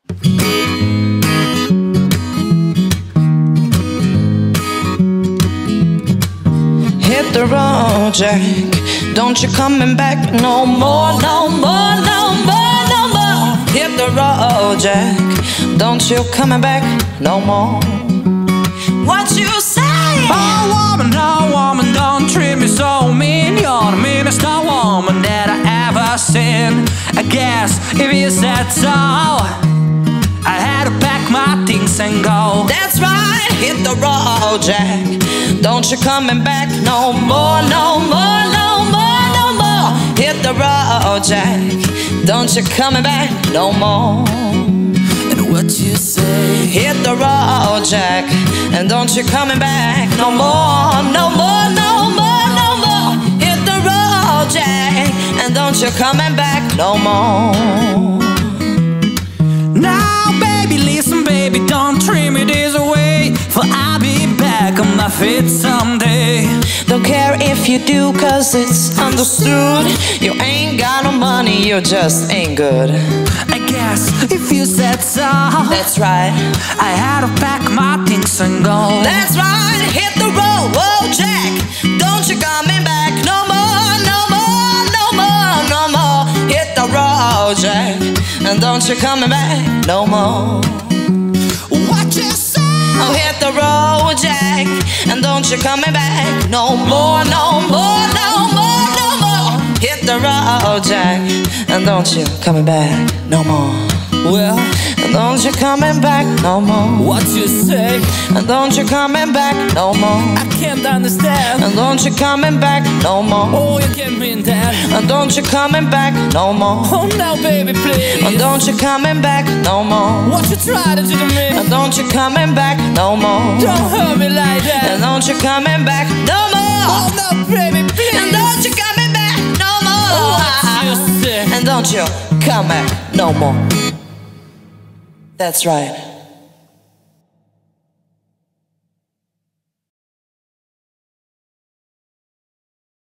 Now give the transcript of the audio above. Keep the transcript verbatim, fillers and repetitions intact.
Hit the road, Jack. Don't you coming back no more, no more, no more, no more. Hit the road, Jack. Don't you coming back no more. What you say? Oh woman, oh woman, don't treat me so mean. You're the meanest woman that I ever seen. I guess if you said so, I had to pack my things and go. That's right, hit the road, Jack. Don't you coming back no more, no more, no more, no more. Hit the road, Jack. Don't you coming back no more. And what you say? Hit the road, Jack. And don't you coming back no more, no more, no more, no more. Hit the road, Jack. And don't you coming back no more. Now baby, listen baby, don't treat me this way, for I'll be back on my feet someday. Don't care if you do, cause it's understood. You ain't got no money, you just ain't good. I guess if you said so, that's right, I had to pack my things and go. That's right, hit the road, whoa Jack. Don't you coming back no more, no more, no more, no more. Hit the road, Jack. And don't you coming back no more. What you say? Oh, hit the road, Jack. And don't you coming back no more, no more, no more, no more. Hit the road, Jack. And don't you coming back no more. Well, and don't you coming back no more. What you say? And don't you coming back no more. I can't understand. And don't you coming back no more. Oh, you can't mean that. And don't you coming back no more. Oh, now baby, please. And don't you coming back no more. What you try to do to me? And don't you coming back no more. Don't hurt me like that. And don't you coming back no more. Oh, no, baby, please. And don't you coming back no more. Oh, what you say? And don't you come back no more. That's right.